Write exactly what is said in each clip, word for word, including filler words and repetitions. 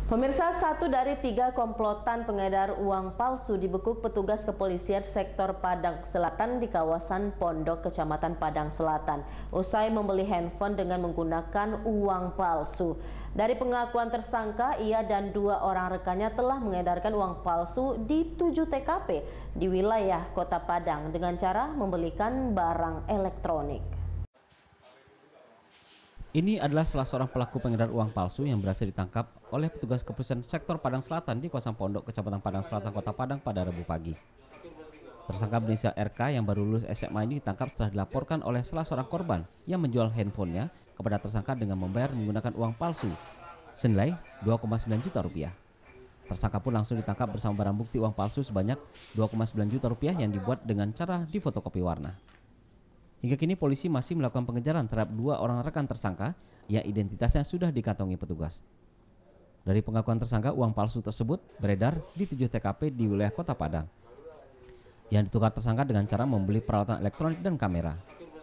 Pemirsa, satu dari tiga komplotan pengedar uang palsu dibekuk petugas kepolisian sektor Padang Selatan di kawasan Pondok, Kecamatan Padang Selatan, usai membeli handphone dengan menggunakan uang palsu. Dari pengakuan tersangka, ia dan dua orang rekannya telah mengedarkan uang palsu di tujuh T K P di wilayah Kota Padang dengan cara membelikan barang elektronik. Ini adalah salah seorang pelaku pengedar uang palsu yang berhasil ditangkap oleh petugas kepolisian sektor Padang Selatan di kawasan Pondok, Kecamatan Padang Selatan, Kota Padang pada Rabu pagi. Tersangka berinisial R K yang baru lulus S M A ini ditangkap setelah dilaporkan oleh salah seorang korban yang menjual handphonenya kepada tersangka dengan membayar menggunakan uang palsu senilai dua koma sembilan juta rupiah. Tersangka pun langsung ditangkap bersama barang bukti uang palsu sebanyak dua koma sembilan juta rupiah yang dibuat dengan cara difotokopi warna. Hingga kini polisi masih melakukan pengejaran terhadap dua orang rekan tersangka yang identitasnya sudah dikantongi petugas. Dari pengakuan tersangka, uang palsu tersebut beredar di tujuh T K P di wilayah Kota Padang yang ditukar tersangka dengan cara membeli peralatan elektronik dan kamera.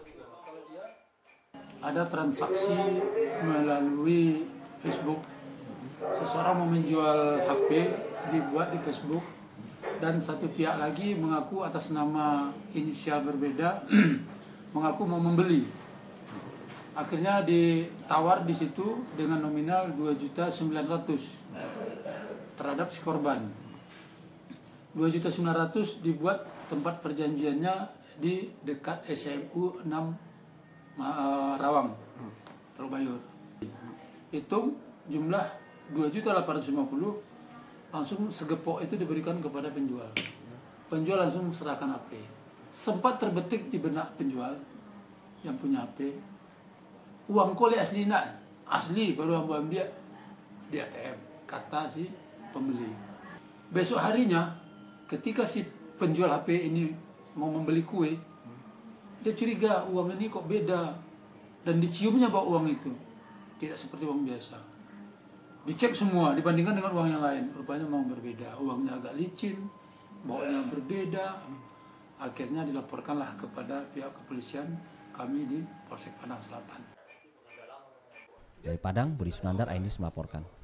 Ada transaksi melalui Facebook. Seseorang mau menjual H P dibuat di Facebook dan satu pihak lagi mengaku atas nama inisial berbeda mengaku mau membeli. Akhirnya ditawar di situ dengan nominal dua juta sembilan ratus terhadap si korban. dua juta sembilan ratus dibuat tempat perjanjiannya di dekat S M U enam Rawang, Terbayur. Hitung jumlah dua juta delapan ratus lima puluh, langsung segepok itu diberikan kepada penjual. Penjual langsung serahkan H P. Sempat terbetik di benak penjual yang punya H P, uang kole asli nak, asli baru ambil dia di A T M, kata si pembeli. Besok harinya ketika si penjual H P ini mau membeli kue, dia curiga uang ini kok beda dan diciumnya bau uang itu tidak seperti uang biasa. Dicek semua dibandingkan dengan uang yang lain, rupanya memang berbeda, uangnya agak licin, baunya berbeda. Akhirnya dilaporkanlah kepada pihak kepolisian kami di Polsek Padang Selatan. Dari Padang, Budi Sunandar, iNews melaporkan.